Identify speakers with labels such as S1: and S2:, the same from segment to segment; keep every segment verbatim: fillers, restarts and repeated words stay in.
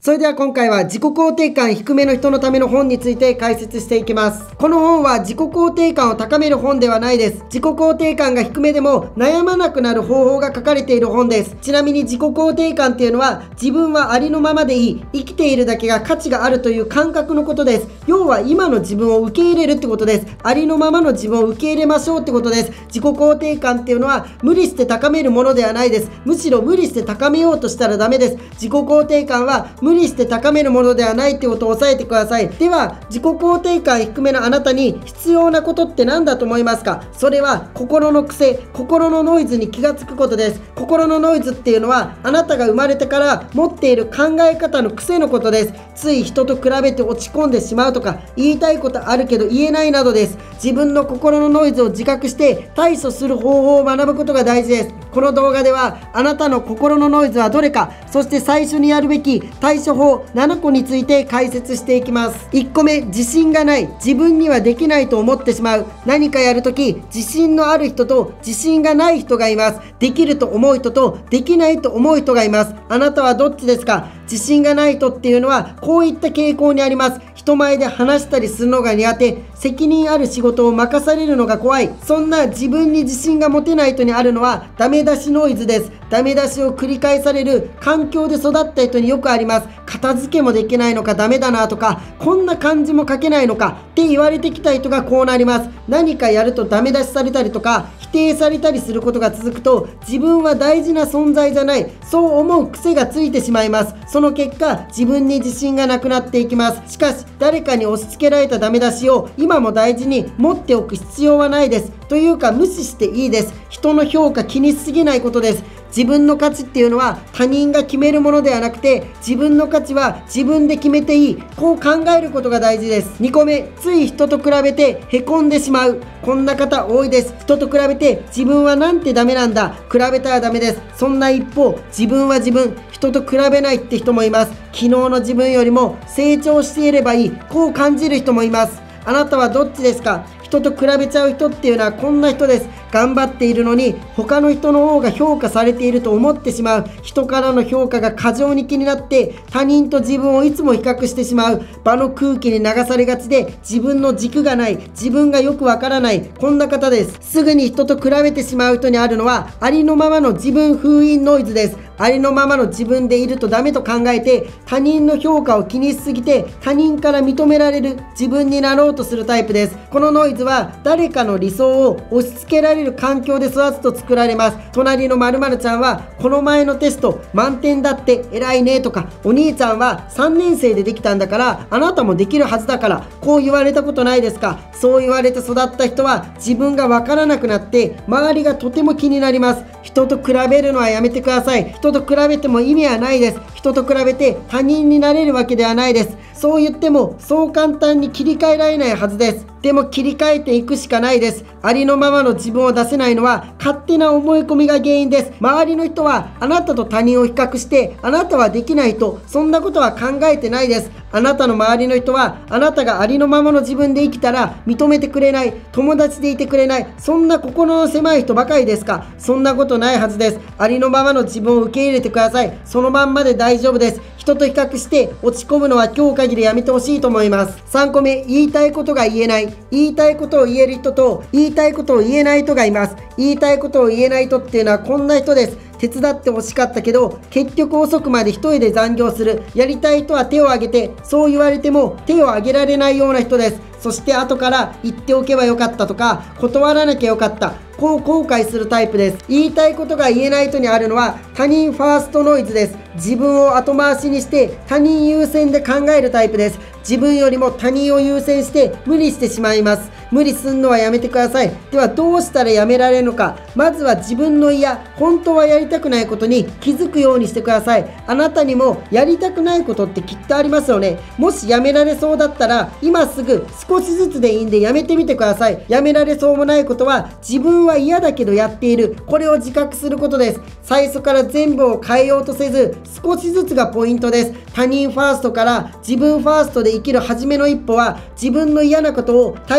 S1: それでは今回は自己肯定感低めの人のための本について解説していきます。この本は自己肯定感を高める本ではないです。自己肯定感が低めでも悩まなくなる方法が書かれている本です。ちなみに自己肯定感っていうのは自分はありのままでいい、生きているだけが価値があるという感覚のことです。要は今の自分を受け入れるってことです。ありのままの自分を受け入れましょうってことです。自己肯定感っていうのは無理して高めるものではないです。むしろ無理して高めようとしたらダメです。自己肯定感は無理して高めるものではないってことを押さえてください。では自己肯定感低めのあなたに必要なことって何だと思いますか？それは心の癖、心のノイズに気がつくことです。心のノイズっていうのはあなたが生まれてから持っている考え方の癖のことです。つい人と比べて落ち込んでしまうとか、言いたいことあるけど言えないなどです。自分の心のノイズを自覚して対処する方法を学ぶことが大事です。この動画ではあなたの心のノイズはどれか、そして最初にやるべき対処法ななこについて解説していきます。いっこめ、自信がない、自分にはできないと思ってしまう。何かやるとき自信のある人と自信がない人がいます。できると思う人とできないと思う人がいます。あなたはどっちですか？自信がない人っていうのはこういった傾向にあります。人前で話したりするのが苦手、責任ある仕事を任されるのが怖い。そんな自分に自信が持てない人にあるのはダメ出しノイズです。ダメ出しを繰り返される環境で育った人によくあります。片付けもできないのかダメだなとか、こんな漢字も書けないのかって言われてきた人がこうなります。何かやるとダメ出しされたりとか否定されたりすることが続くと、自分は大事な存在じゃない、そう思う癖がついてしまいます。その結果自分に自信がなくなっていきます。しかし誰かに押し付けられたダメ出しを今も大事に持っておく必要はないです。というか無視していいです。人の評価気にしすぎないことです。自分の価値っていうのは他人が決めるものではなくて、自分の価値は自分で決めていい、こう考えることが大事です。にこめ、つい人と比べてへこんでしまう。こんな方多いです。人と比べて自分はなんてダメなんだ、比べたらダメです。そんな一方、自分は自分、人と比べないって人もいます。昨日の自分よりも成長していればいい、こう感じる人もいます。あなたはどっちですか？人と比べちゃう人っていうのはこんな人です。頑張っているのに他の人の方が評価されていると思ってしまう。人からの評価が過剰に気になって他人と自分をいつも比較してしまう。場の空気に流されがちで自分の軸がない、自分がよくわからない、こんな方です。すぐに人と比べてしまう人にあるのはありのままの自分封印ノイズです。ありのままの自分でいるとダメと考えて他人の評価を気にしすぎて他人から認められる自分になろうとするタイプです。このノイズは誰かの理想を押し付けられる環境で育つと作られます。隣の〇〇ちゃんはこの前のテスト満点だって偉いねとか、お兄ちゃんはさんねん生でできたんだからあなたもできるはずだから、こう言われたことないですか？そう言われて育った人は自分がわからなくなって周りがとても気になります。人と比べるのはやめてください。人と比べても意味はないです。人と比べて他人になれるわけではないです。そう言ってもそう簡単に切り替えられないはずです。でも切り替えていくしかないです。ありのままの自分を出せないのは勝手な思い込みが原因です。周りの人はあなたと他人を比較してあなたはできないと、そんなことは考えてないです。あなたの周りの人はあなたがありのままの自分で生きたら認めてくれない、友達でいてくれない、そんな心の狭い人ばかりですか？そんなことないはずです。ありのままの自分を受け入れてください。そのまんまで大丈夫です。人と比較して落ち込むのは今日限りやめてほしいと思います。さんこめ、言いたいことが言えない。言いたいことを言える人と言いたいことを言えない人がいます。言いたいことを言えない人っていうのはこんな人です。手伝ってほしかったけど結局遅くまで一人で残業する。やりたい人は手を挙げて、そう言われても手を挙げられないような人です。そして後から言っておけばよかったとか断らなきゃよかった、こう後悔するタイプです。言いたいことが言えない人にあるのは他人ファーストノイズです。自分を後回しにして他人優先で考えるタイプです。自分よりも他人を優先して無理してしまいます。無理すんのはやめてください。ではどうしたらやめられるのか。まずは自分の嫌、本当はやりたくないことに気づくようにしてください。あなたにもやりたくないことってきっとありますよね。もしやめられそうだったら今すぐ少しずつでいいんでやめてみてください。やめられそうもないことは自分は嫌だけどやっている、これを自覚することです。最初から全部を変えようとせず少しずつがポイントです。他人ファーストから自分ファーストで生きる初めの一歩は自分の嫌なことを大切に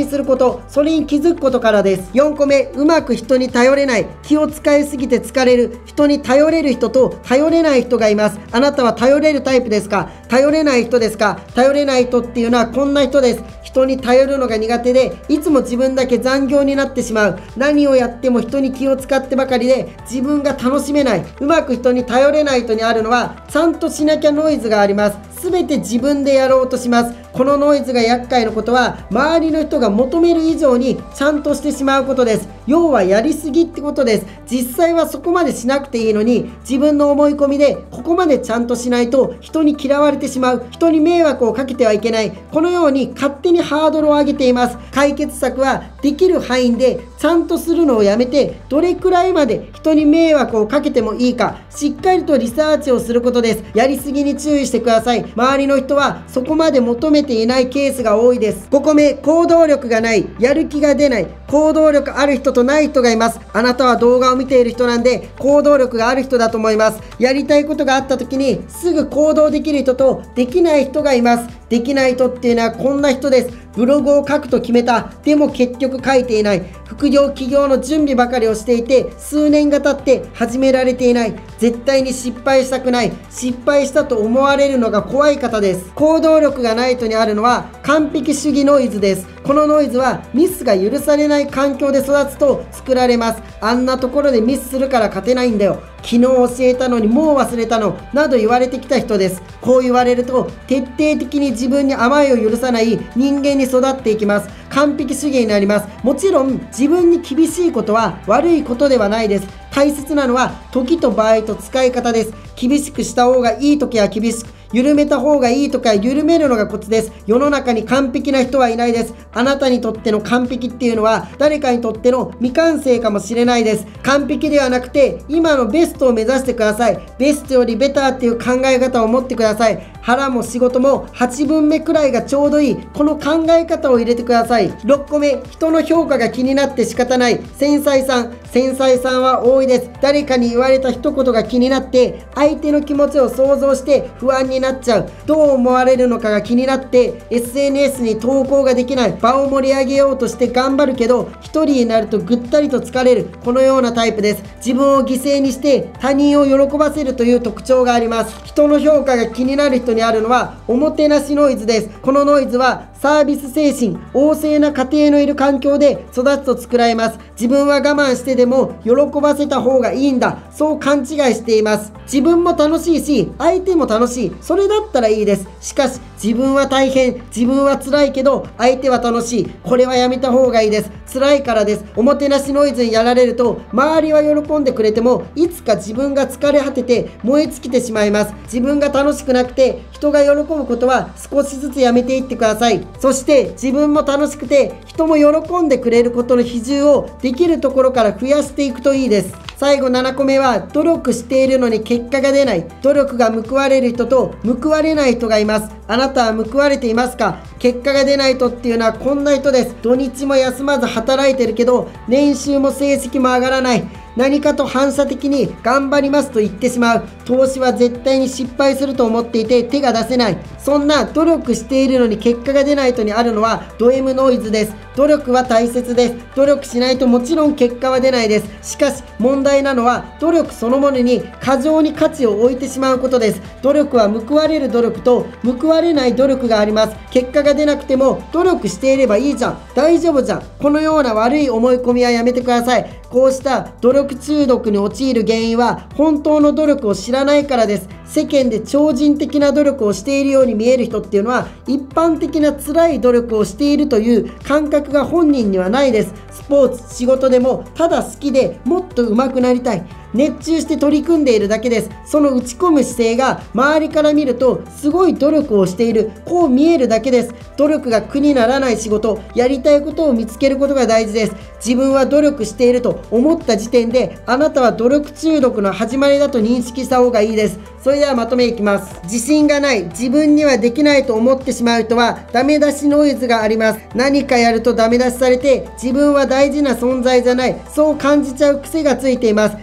S1: にすること、それに気づくことからです。よんこめ、うまく人に頼れない。気を使いすぎて疲れる。人に頼れる人と頼れない人がいます。あなたは頼れるタイプですか？頼れない人ですか？頼れない人っていうのはこんな人です。人に頼るのが苦手で、いつも自分だけ残業になってしまう。何をやっても人に気を使ってばかりで、自分が楽しめない。うまく人に頼れない人にあるのは、ちゃんとしなきゃノイズがあります。すべて自分でやろうとします。このノイズが厄介なことは、周りの人が求める以上にちゃんとしてしまうことです。要はやりすぎってことです。実際はそこまでしなくていいのに、自分の思い込みでここまでちゃんとしないと人に嫌われてしまう。人に迷惑をかけてはいけない。このように勝手にハードルを上げています。解決策はできる範囲でちゃんとするのをやめて、どれくらいまで人に迷惑をかけてもいいか、しっかりとリサーチをすることです。やりすぎに注意してください。周りの人はそこまで求めていないケースが多いです。ごこめ、行動力がない。やる気が出ない。行動力ある人とない人がいます。あなたは動画を見ている人なんで、行動力がある人だと思います。やりたいことがあった時にすぐ行動できる人とできない人がいます。できない人っていうのはこんな人です。ブログを書くと決めた。でも結局書いていない。副業起業の準備ばかりをしていて、数年が経って始められていない。絶対に失敗したくない。失敗したと思われるのが怖い方です。行動力がない人にあるのは完璧主義ノイズです。このノイズはミスが許されない環境で育つと作られます。あんなところでミスするから勝てないんだよ。昨日教えたのにもう忘れたのなど言われてきた人です。こう言われると徹底的に自分に甘えを許さない人間に育っていきます。完璧主義になります。もちろん自分に厳しいことは悪いことではないです。大切なのは時と場合と使い方です。厳しくした方がいい時は厳しく、緩めた方がいいとか緩めるのがコツです。世の中に完璧な人はいないです。あなたにとっての完璧っていうのは誰かにとっての未完成かもしれないです。完璧ではなくて今のベストを目指してください。ベストよりベターっていう考え方を持ってください。腹も仕事もはちぶんめくらいがちょうどいい。この考え方を入れてください。ろっこめ、人の評価が気になって仕方ない。繊細さん。繊細さんは多いです。誰かに言われた一言が気になって相手の気持ちを想像して不安になっちゃう。どう思われるのかが気になって エスエヌエス に投稿ができない。場を盛り上げようとして頑張るけど一人になるとぐったりと疲れる。このようなタイプです。自分を犠牲にして他人を喜ばせるという特徴があります。人の評価が気になる人にあるのはおもてなしノイズです。このノイズはサービス精神、旺盛な家庭のいる環境で育つと作られます。自分は我慢してでも喜ばせた方がいいんだ。そう勘違いしています。自分も楽しいし、相手も楽しい。それだったらいいです。しかし、自分は大変、自分は辛いけど、相手は楽しい。これはやめた方がいいです。辛いからです。おもてなしノイズにやられると、周りは喜んでくれても、いつか自分が疲れ果てて燃え尽きてしまいます。自分が楽しくなくて、人が喜ぶことは少しずつやめていってください。そして自分も楽しくて人も喜んでくれることの比重をできるところから増やしていくといいです。最後ななこめは努力しているのに結果が出ない。努力が報われる人と報われない人がいます。あなたは報われていますか？結果が出ない人っていうのはこんな人です。土日も休まず働いてるけど年収も成績も上がらない。何かと反射的に頑張りますと言ってしまう。投資は絶対に失敗すると思っていて手が出せない。そんな努力しているのに結果が出ない人にあるのはド M ノイズです。努力は大切です。努力しないともちろん結果は出ないです。しかし問題なのは努力そのものに過剰に価値を置いてしまうことです。努力は報われる努力と報われない努力があります。結果が出なくても努力していればいいじゃん、大丈夫じゃん。このような悪い思い込みはやめてください。こうした努力中毒に陥る原因は本当の努力を知らないからです。世間で超人的な努力をしているように見える人っていうのは一般的な辛い努力をしているという感覚が本人にはないです。スポーツ、仕事でもただ好きでもっと上手くなりたい、熱中して取り組んでいるだけです。その打ち込む姿勢が周りから見るとすごい努力をしている、こう見えるだけです。努力が苦にならない仕事、やりたいことを見つけることが大事です。自分は努力していると思った時点であなたは努力中毒の始まりだと認識した方がいいです。それではまとめいきます。自信がない、自分にはできないと思ってしまう人はダメ出しノイズがあります。何かやるとダメ出しされて自分は大事な存在じゃない、そう感じちゃう癖がついています。自信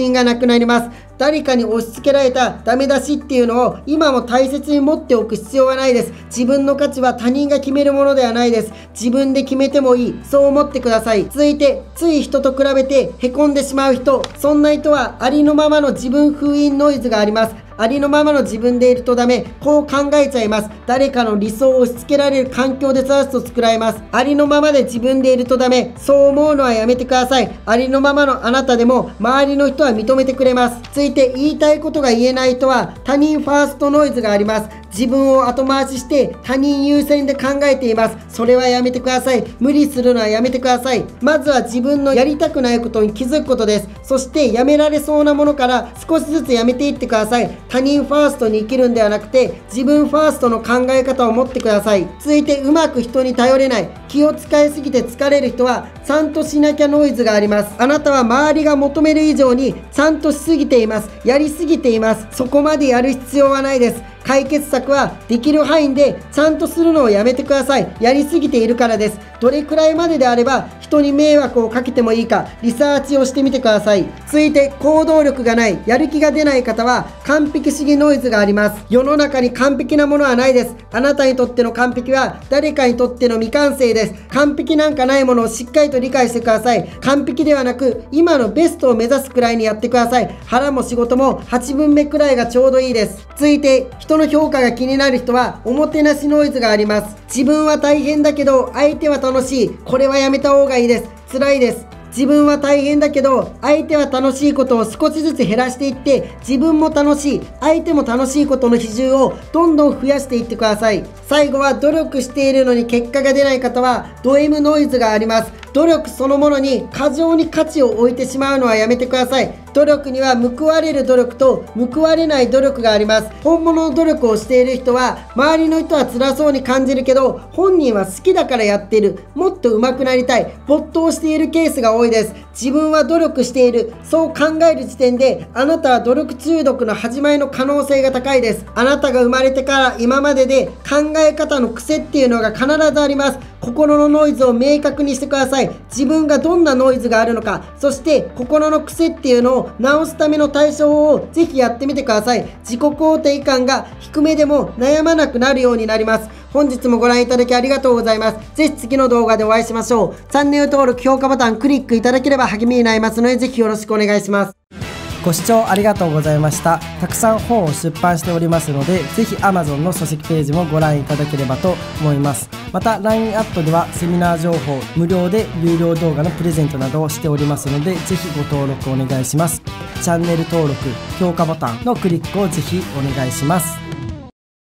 S1: 信がなくなります。誰かに押し付けられたダメ出しっていうのを今も大切に持っておく必要はないです。自分の価値は他人が決めるものではないです。自分で決めてもいい、そう思ってください。続いて、つい人と比べてへこんでしまう人。そんな人はありのままの自分封印ノイズがあります。ありのままの自分でいるとダメ。こう考えちゃいます。誰かの理想を押し付けられる環境で育つと作られます。ありのままで自分でいるとダメ。そう思うのはやめてください。ありのままのあなたでも周りの人は認めてくれます。続いて、言いたいことが言えない人は他人ファーストノイズがあります。自分を後回しして他人優先で考えています。それはやめてください。無理するのはやめてください。まずは自分のやりたくないことに気づくことです。そしてやめられそうなものから少しずつやめていってください。他人ファーストに生きるんではなくて自分ファーストの考え方を持ってください。続いて、うまく人に頼れない。気を使いすぎて疲れる人はちゃんとしなきゃノイズがあります。あなたは周りが求める以上にちゃんとしすぎています。やりすぎています。そこまでやる必要はないです。解決策はできる範囲でちゃんとするのをやめてください。やりすぎているからです。どれくらいまでであれば人に迷惑をかけてもいいかリサーチをしてみてください。続いて、行動力がない、やる気が出ない方は完璧主義ノイズがあります。世の中に完璧なものはないです。あなたにとっての完璧は誰かにとっての未完成です。完璧なんかないものをしっかりと理解してください。完璧ではなく今のベストを目指すくらいにやってください。腹も仕事もはちぶんめくらいがちょうどいいです。続いて、人の評価が気になる人はおもてなしノイズがあります。自分は大変だけど相手は楽しい。これはやめた方がいいです。辛いです。自分は大変だけど相手は楽しいことを少しずつ減らしていって、自分も楽しい、相手も楽しいことの比重をどんどん増やしていってください。最後は、努力しているのに結果が出ない方はド M ノイズがあります。努力そのものに過剰に価値を置いてしまうのはやめてください。努力には報われる努力と報われない努力があります。本物の努力をしている人は周りの人は辛そうに感じるけど本人は好きだからやっている。もっと上手くなりたい。没頭しているケースが多いです。自分は努力している、そう考える時点であなたは努力中毒の始まりの可能性が高いです。あなたが生まれてから今までで考え方の癖っていうのが必ずあります。心のノイズを明確にしてください。自分がどんなノイズがあるのか、そして心の癖っていうのを直すための対処法をぜひやってみてください。自己肯定感が低めでも悩まなくなるようになります。本日もご覧いただきありがとうございます。ぜひ次の動画でお会いしましょう。チャンネル登録、評価ボタンクリックいただければ励みになりますので、ぜひよろしくお願いします。
S2: ご視聴ありがとうございました。たくさん本を出版しておりますので、ぜひ Amazon の書籍ページもご覧いただければと思います。また ライン アットではセミナー情報、無料で有料動画のプレゼントなどをしておりますので、ぜひご登録お願いします。チャンネル登録、評価ボタンのクリックをぜひお願いします。